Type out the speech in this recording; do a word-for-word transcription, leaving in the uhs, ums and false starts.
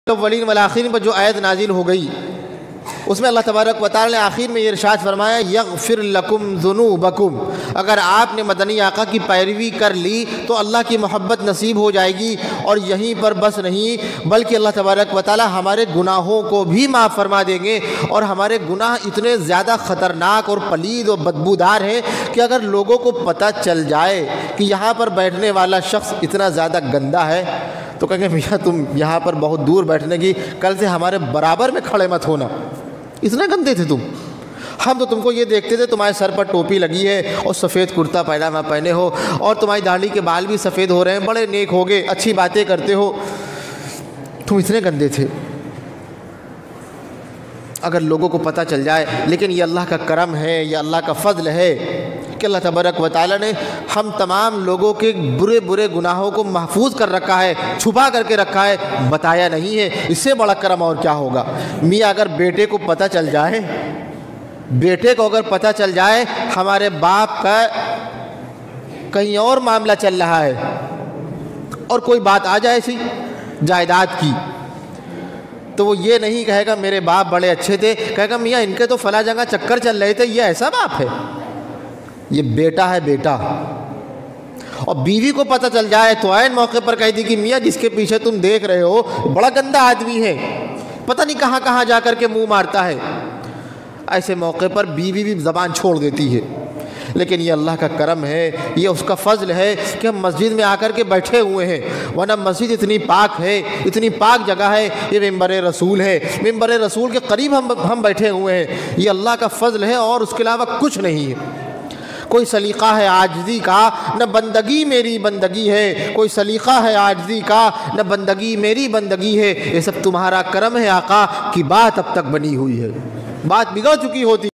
الاولین والآخرین پر جو آیت نازل ہو گئی اس میں اللہ تبارک و تعالی نے آخر میں یہ ارشاد فرمایا یغفر لکم ذنوبکم، اگر آپ نے مدنی آقا کی پیروی کر لی تو اللہ کی محبت نصیب ہو جائے گی، اور یہیں پر بس نہیں بلکہ اللہ تبارک و تعالی ہمارے گناہوں کو بھی معاف فرما دیں گے، اور ہمارے گناہ اتنے زیادہ خطرناک اور پلید اور بدبودار ہیں کہ اگر لوگوں کو پتہ چل جائے کہ یہاں پر بیٹھنے والا شخص اتنا زیادہ گندا ہے تو کہیں گے میاں تم یہاں پر بہت دور بیٹھنے کی، کل سے ہمارے برابر میں کھڑے مت ہونا، اتنے گندے تھے تم، ہم تو تم کو یہ دیکھتے تھے تمہارے سر پر ٹوپی لگی ہے اور سفید کرتا پائجامہ پہنے ہو اور تمہاری داڑھی کے بال بھی سفید ہو رہے ہیں، بڑے نیک ہو گئے، اچھی باتیں کرتے ہو، تم اتنے گندے تھے اگر لوگوں کو پتہ چل جائے۔ لیکن یہ اللہ کا کرم ہے، یہ اللہ کا فضل ہے کہ اللہ تبارک و تعالی نے ہم تمام لوگوں کے برے برے گناہوں کو محفوظ کر رکھا ہے، چھپا کر کے رکھا ہے، بتایا نہیں ہے۔ اس سے بڑا کرم اور کیا ہوگا؟ میاں اگر بیٹے کو پتہ چل جائے بیٹے کو اگر پتہ چل جائے ہمارے باپ کا کہیں اور معاملہ چل رہا ہے اور کوئی بات آ جائے سی جائیداد کی، تو وہ یہ نہیں کہے گا میرے باپ بڑے اچھے تھے، کہے گا میاں ان کے تو فلاں جگہ چکر چل رہے تھے، یہ ایسا باپ ہے؟ یہ بیٹا ہے بیٹا۔ اور بیوی کو پتہ چل جائے تو عین موقع پر کہہ دی کہ میاں جس کے پیچھے تم دیکھ رہے ہو بڑا گندا آدمی ہے، پتہ نہیں کہاں کہاں جا کر کے منہ مارتا ہے، ایسے موقع پر بیوی بھی زبان چھوڑ دیتی ہے۔ لیکن یہ اللہ کا کرم ہے، یہ اس کا فضل ہے کہ ہم مسجد میں آ کر کے بیٹھے ہوئے ہیں، ورنہ مسجد اتنی پاک ہے، اتنی پاک جگہ ہے، یہ ممبر رسول ہے، ممبر رسول کے قریب ہم ہم بیٹھے ہوئے ہیں، یہ اللہ کا فضل ہے اور اس کے علاوہ کچھ نہیں ہے۔ کوئی سلیقہ ہے عاجزی کا، نہ بندگی میری بندگی ہے، کوئی سلیقہ ہے عاجزی کا، نہ بندگی میری بندگی ہے، یہ سب تمہارا کرم ہے آقا کی بات اب تک بنی ہوئی ہے، بات بگڑ چکی ہوتی